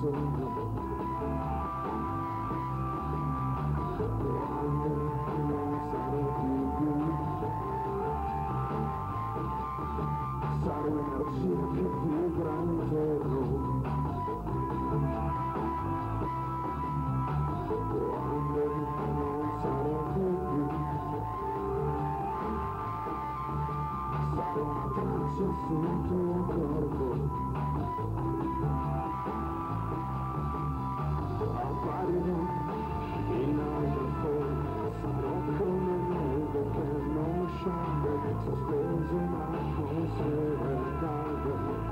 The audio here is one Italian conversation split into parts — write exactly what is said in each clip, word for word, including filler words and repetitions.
sogno, quando non sarò più io, sarò energia che vibra intorno. Quando non sarò più io, sarò una traccia sul tuo corpo. Apparirò in altre forme, sarò come neve che non scende, sospeso in atmosfere calde.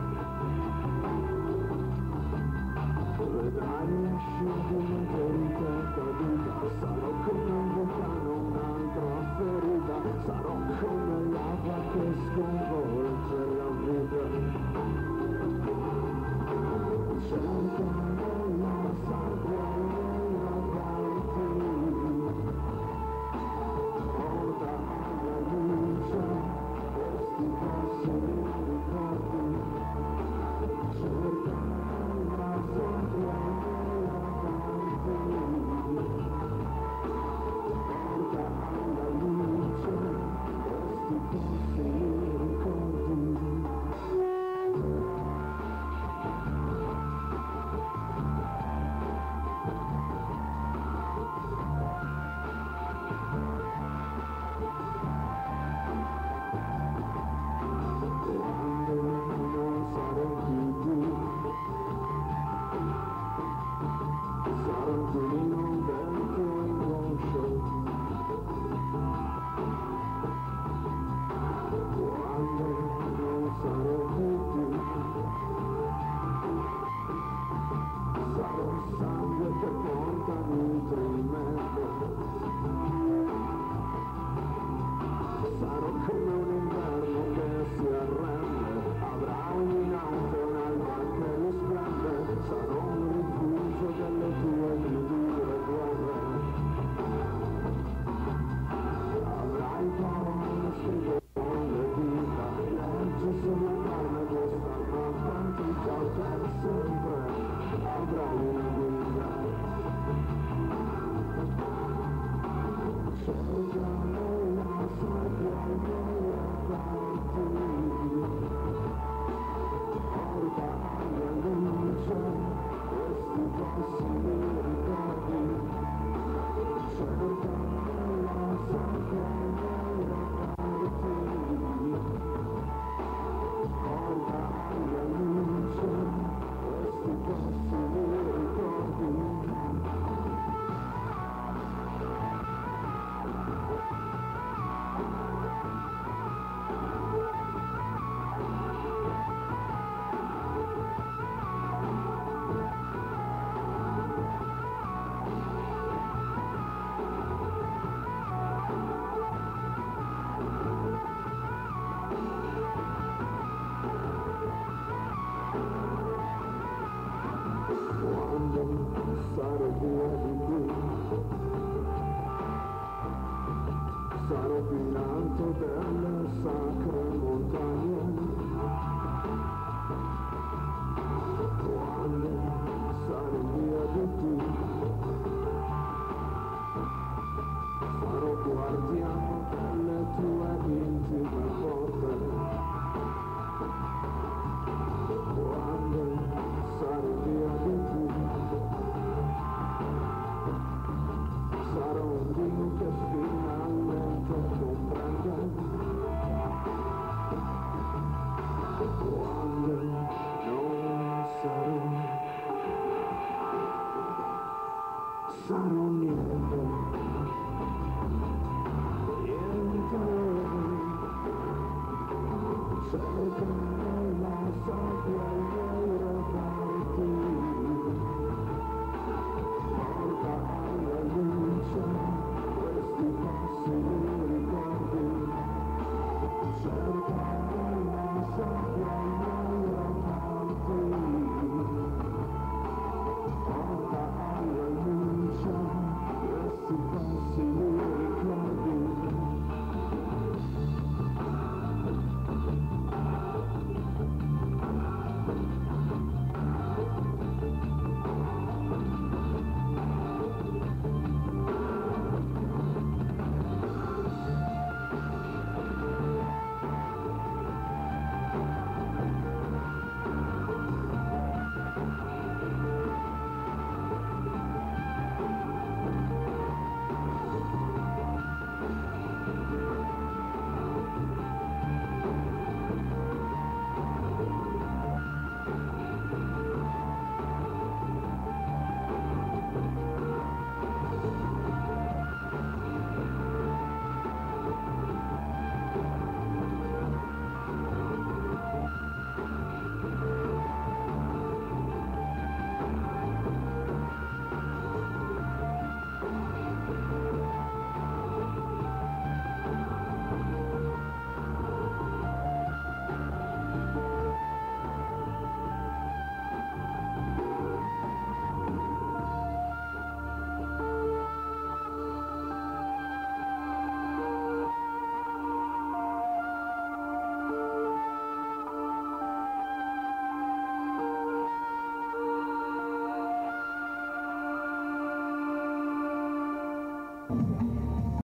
Vedrai le scioglimento di questa vita, sarò come un vulcano, un'altra ferita, sarò come lava che sconvolge la vita. Cercare la sabbia davanti, porta alla luce questi fossili ricordi. Cercare la sabbia davanti, porta alla luce questi fossili ricordi. Sarò come un inverno che si arrende, avrà un'inalza, un'alba che risplende, sarò un rifugio delle tue più dure guerre. Avrai parole scritte con le dita, leggi sulla carne questa nostra antica per sempre, avrai una guida. Cercare la sabbia davanti, porta alla luce questi fossili ricordi. Cercare la sabbia davanti, porta alla luce questi fossili ricordi. Sarò via di qui, sarò più in alto delle sacre montagne. Quando sarò via di qui, sarò guardiano delle tue intime porte. Quando sarò via di qui, sarò un Dio che finalmente comprende. Quando non sarò, sarò